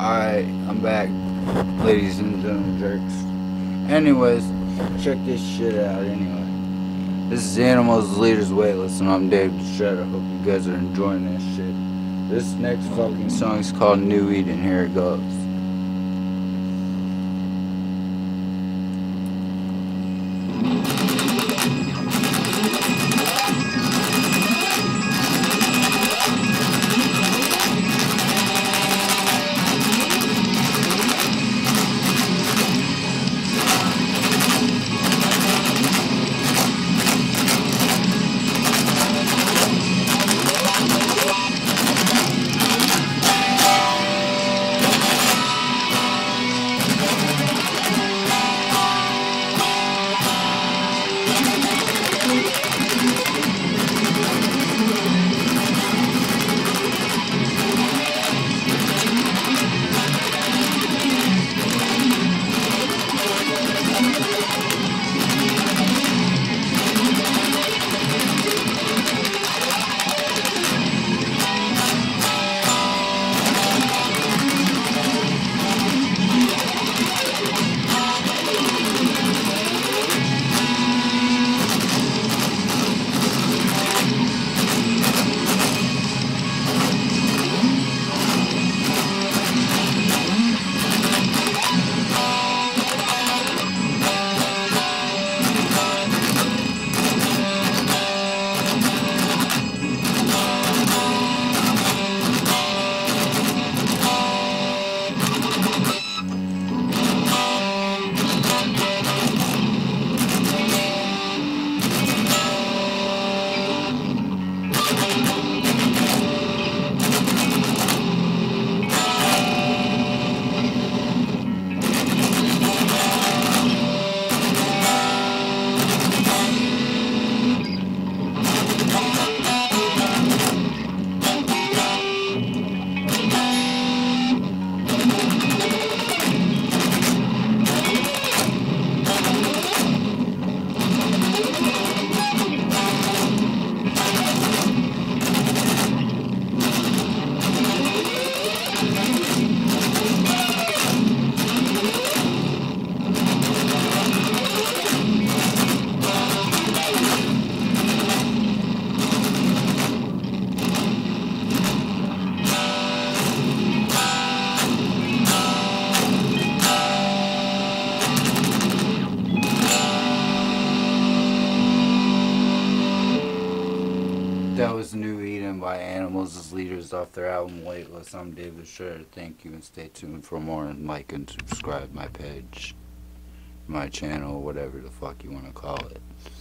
Alright, I'm back, ladies and gentlemen, jerks. Anyways, check this shit out anyway. This is Animals Leaders Waitlist, and I'm Dave Shredder. Hope you guys are enjoying this shit. This next fucking song is called New Eden. Here it goes. That was New Eden by Animals as Leaders off their album Waitlist. I'm David Shredder. Thank you, and stay tuned for more, and like and subscribe my page, my channel, whatever the fuck you want to call it.